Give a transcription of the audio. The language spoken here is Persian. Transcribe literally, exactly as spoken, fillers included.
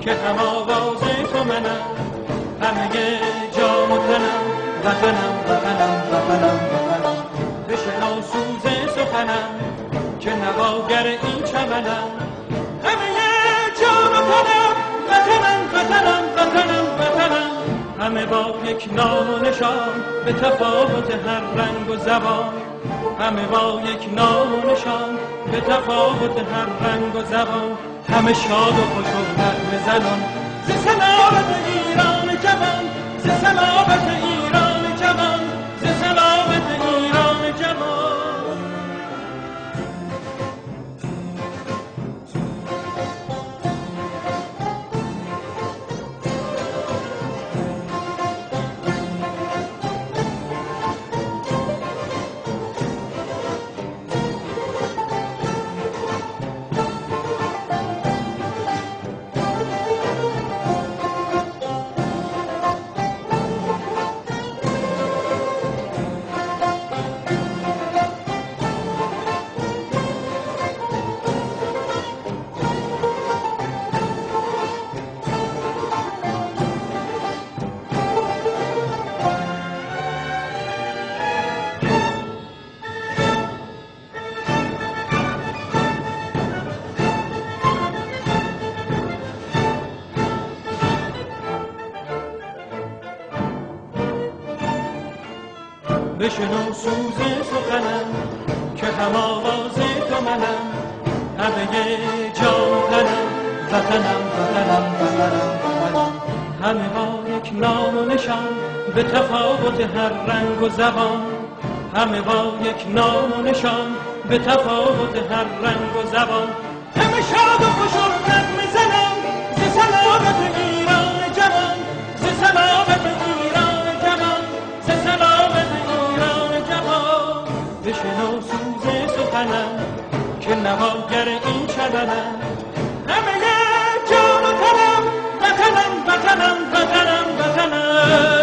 که هم آواز تو منم، همه جان و تنم، وطنم وطنم وطنم وطنم. بشنو سوز سخنم که نواگر این چمنم، همه جان و تنم، وطنم وطنم وطنم وطنم. همه با یک نام و نشان به تفاوت هر رنگ و زبان، همه با یک نام و نشان به تفاوت هر رنگ و زبان. همه شاد و خوش و نغمه زنان ز صلابت ایران جوان، ز صلابت ایران جوان، ز صلابت ایران جوان. بشنو سوز سخنم که هم آواز تو منم، همه جان تنم، وطنم وطنم وطنم وطنم. همه با یک نام و نشان به تفاوت هر رنگ و زبان، همه با یک نام و نشان به تفاوت هر رنگ و زبان. همه شاد و خوش و نغمه زنم ز صلابت ایران جوان، ز صلابت ایران جوان، ز صلابت ایران جوان. بشنو سوز سخنم که نواگر این چمنم، همه جان و تنم، وطنم وطنم وطنم وطنم.